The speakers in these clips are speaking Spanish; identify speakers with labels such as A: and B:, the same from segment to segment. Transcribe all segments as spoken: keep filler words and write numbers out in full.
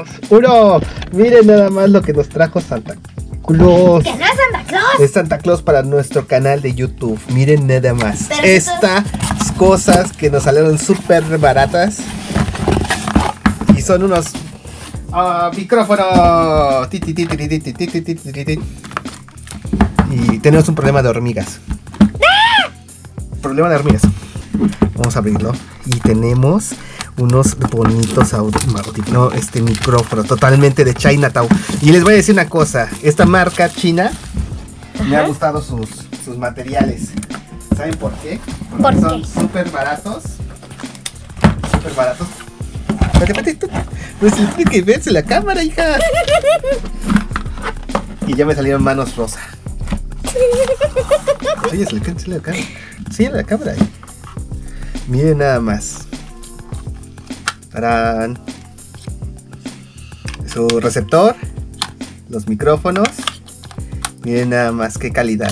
A: uno. Miren nada más lo que nos trajo Santa Claus.
B: ¿Que no es Santa Claus?
A: Es Santa Claus para nuestro canal de YouTube. Miren nada más.
B: Pero
A: Estas esto... cosas que nos salieron súper baratas. Y son unos uh, micrófonos. Y tenemos un problema de hormigas. ¡Ah! Problema de hormigas. Vamos a abrirlo. Y tenemos unos bonitos audífonos, no, este micrófono totalmente de Chinatown. Y les voy a decir una cosa, esta marca china, ajá, me ha gustado sus, sus materiales. ¿Saben por qué? Porque
B: ¿Por
A: son súper baratos. Súper baratos. Pues tiene que verse la cámara, hija. Y ya me salieron manos rosa. Oye, se le cae la cámara. Sí, la cámara. Miren nada más. ¡Tarán! Su receptor, los micrófonos. Miren nada más qué calidad.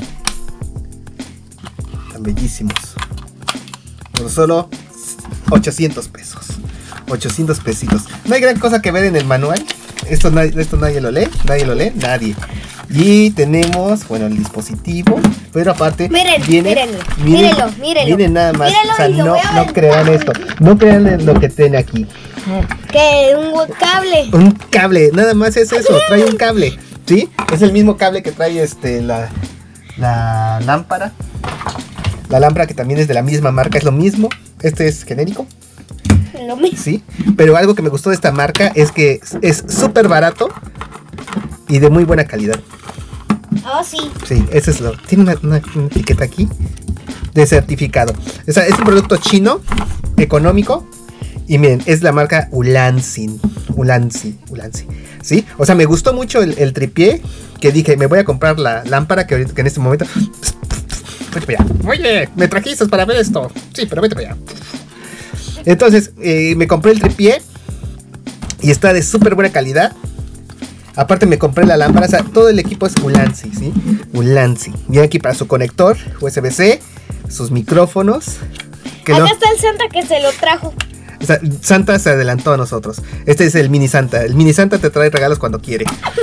A: Tan bellísimos. Por solo ochocientos pesos. ochocientos pesitos. No hay gran cosa que ver en el manual. Esto, esto nadie lo lee. Nadie lo lee. Nadie. Y tenemos, bueno, el dispositivo. Pero aparte,
B: miren,
A: viene,
B: mírenlo,
A: miren,
B: mírenlo, mírenlo.
A: Miren nada más.
B: Mírenlo,
A: o sea, no, no
B: ver.
A: crean esto. No crean lo que tiene aquí.
B: Que un cable.
A: Un cable, nada más es eso. Trae un cable. ¿Sí? Es el mismo cable que trae este la, la lámpara. La lámpara que también es de la misma marca. Es lo mismo. Este es genérico.
B: Lo mismo.
A: Sí. Pero algo que me gustó de esta marca es que es súper barato y de muy buena calidad.
B: Oh, sí.
A: Sí, eso es lo. Tiene una, una, una etiqueta aquí de certificado. O sea, es un producto chino, económico. Y miren, es la marca Ulanzi. Ulanzi, Ulanzi. ¿Sí? O sea, me gustó mucho el, el tripié. Que dije, me voy a comprar la lámpara que, ahorita, que en este momento. Vete para allá. Oye, me trajiste para ver esto. Sí, pero vete para allá. Entonces, eh, me compré el tripié. Y está de súper buena calidad. Aparte me compré la lámpara, o sea, todo el equipo es Ulanzi, ¿sí? Ulanzi. Viene aquí para su conector, U S B C, sus micrófonos. Que
B: Acá
A: no,
B: está el Santa que se lo trajo.
A: o sea, Santa se adelantó a nosotros. Este es el mini Santa. El mini Santa te trae regalos cuando quiere.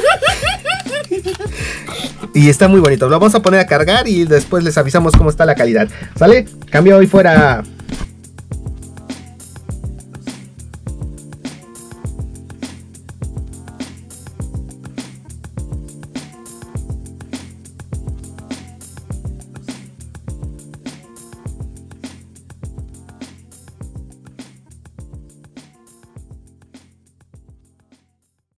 A: Y está muy bonito. Lo vamos a poner a cargar y después les avisamos cómo está la calidad. ¿Sale? Cambio hoy fuera.